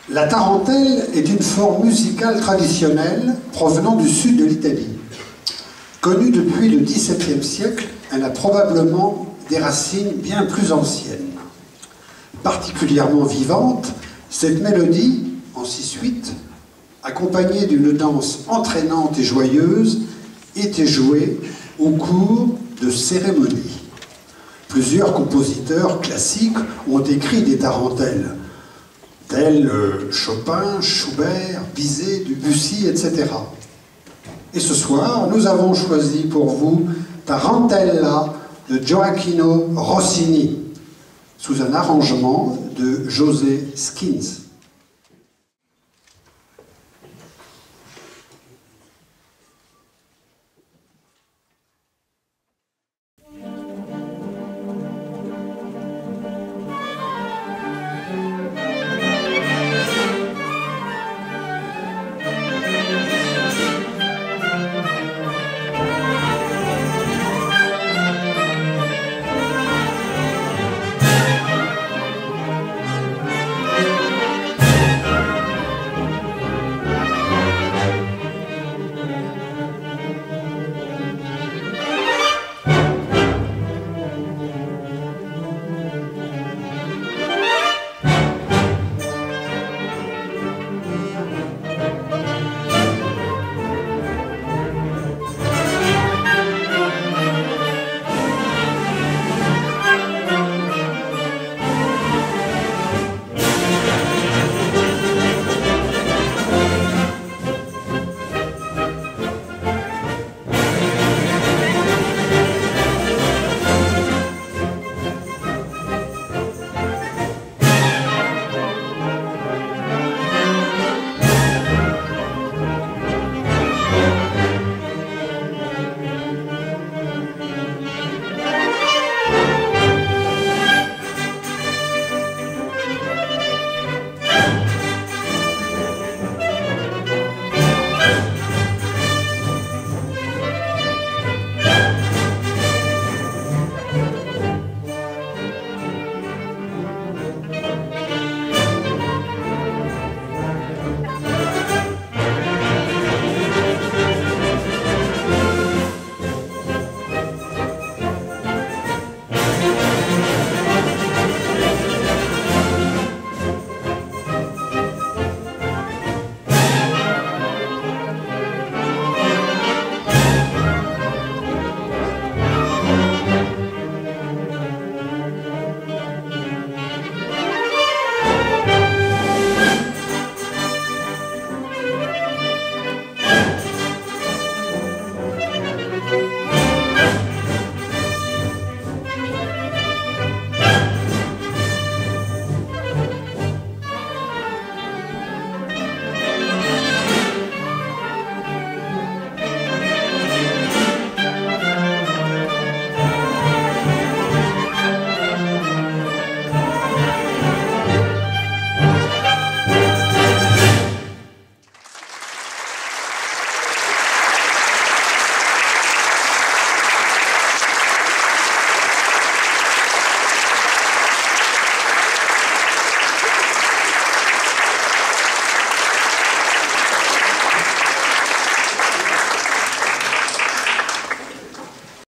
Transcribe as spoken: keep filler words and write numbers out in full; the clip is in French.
La tarentelle est une forme musicale traditionnelle provenant du sud de l'Italie. Connue depuis le dix-septième siècle, elle a probablement des racines bien plus anciennes. Particulièrement vivante, cette mélodie, en six huit, accompagnée d'une danse entraînante et joyeuse, était jouée au cours de cérémonies. Plusieurs compositeurs classiques ont écrit des tarentelles, tels Chopin, Schubert, Bizet, Debussy, et cetera. Et ce soir, nous avons choisi pour vous Tarantella de Gioacchino Rossini, sous un arrangement de José Skins.